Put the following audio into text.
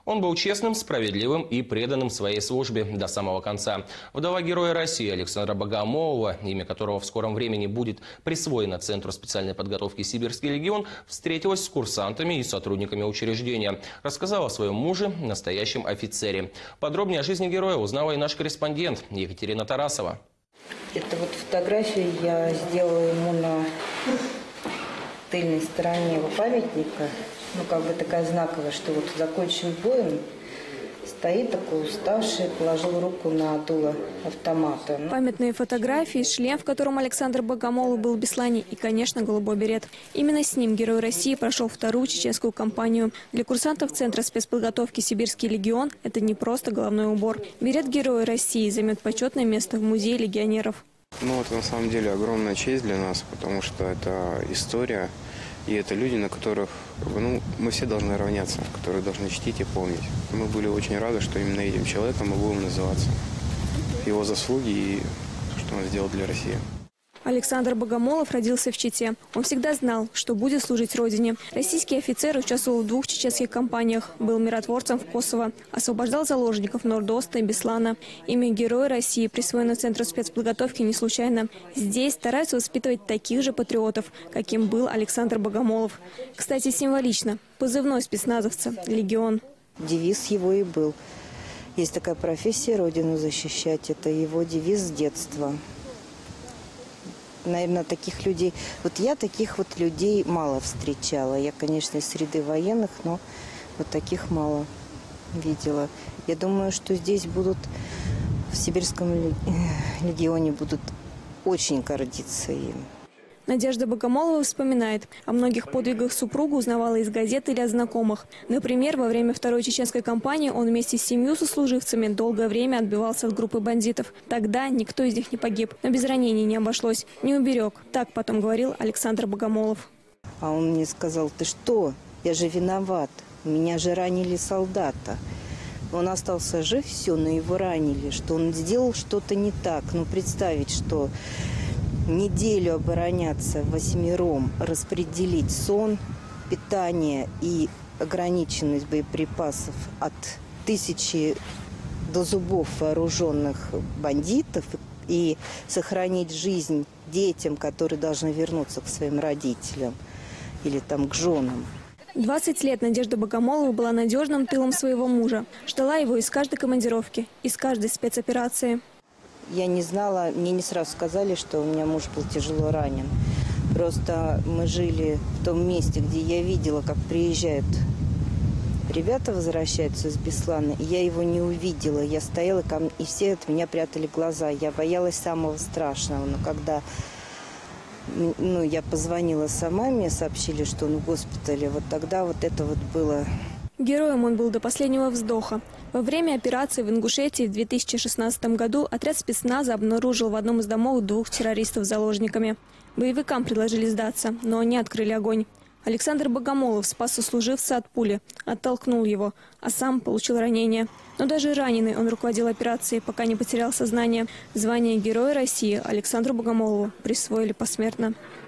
Он был честным, справедливым и преданным своей службе до самого конца. Вдова Героя России Александра Богомолова, имя которого в скором времени будет присвоено Центру специальной подготовки «Сибирский легион», встретилась с курсантами и сотрудниками учреждения. Рассказала о своем муже, настоящем офицере. Подробнее о жизни героя узнала и наш корреспондент Екатерина Тарасова. Это вот фотографию я сделала ему на тыльной стороне его памятника. Ну, как бы такая знаковая, что вот закончен боем, стоит такой уставший, положил руку на дуло автомата. Памятные фотографии, шлем, в котором Александр Богомолов был в Беслане, и, конечно, голубой берет. Именно с ним Герой России прошел вторую чеченскую кампанию. Для курсантов Центра спецподготовки «Сибирский легион» это не просто головной убор. Берет Героя России займет почетное место в музее легионеров. Ну, это на самом деле огромная честь для нас, потому что это история. И это люди, на которых мы все должны равняться, которых должны чтить и помнить. Мы были очень рады, что именно этим человеком мы будем называться. Его заслуги и что он сделал для России. Александр Богомолов родился в Чите. Он всегда знал, что будет служить Родине. Российский офицер участвовал в 2 чеченских кампаниях, был миротворцем в Косово, освобождал заложников Норд-Оста и Беслана. Имя Героя России присвоено Центру спецподготовки не случайно. Здесь стараются воспитывать таких же патриотов, каким был Александр Богомолов. Кстати, символично. Позывной спецназовца – «Легион». Девиз его и был. Есть такая профессия – Родину защищать. Это его девиз с детства. Наверное, таких людей... Вот я таких вот людей мало встречала. Я, конечно, из среды военных, но вот таких мало видела. Я думаю, что здесь будут, в Сибирском легионе будут очень гордиться им. Надежда Богомолова вспоминает. О многих подвигах супруга узнавала из газет или от знакомых. Например, во время Второй чеченской кампании он вместе с 7 сослуживцами долгое время отбивался от группы бандитов. Тогда никто из них не погиб, но без ранений не обошлось. Не уберег. Так потом говорил Александр Богомолов. А он мне сказал: ты что? Я же виноват. Меня же ранили солдата. Он остался жив, все, но его ранили. Что он сделал что-то не так. Ну, представить, что... неделю обороняться 8, распределить сон, питание и ограниченность боеприпасов от 1000 до зубов вооруженных бандитов и сохранить жизнь детям, которые должны вернуться к своим родителям или там к женам. 20 лет Надежда Богомолова была надежным тылом своего мужа. Ждала его из каждой командировки, из каждой спецоперации. Я не знала, мне не сразу сказали, что у меня муж был тяжело ранен. Просто мы жили в том месте, где я видела, как приезжают ребята, возвращаются из Беслана, и я его не увидела. Я стояла, и все от меня прятали глаза. Я боялась самого страшного. Но когда я позвонила сама, мне сообщили, что он в госпитале, вот тогда вот это вот было... Героем он был до последнего вздоха. Во время операции в Ингушетии в 2016 году отряд спецназа обнаружил в одном из домов 2 террористов с заложниками. Боевикам предложили сдаться, но они открыли огонь. Александр Богомолов спас сослуживца от пули, оттолкнул его, а сам получил ранение. Но даже раненый он руководил операцией, пока не потерял сознание. Звание Героя России Александру Богомолову присвоили посмертно.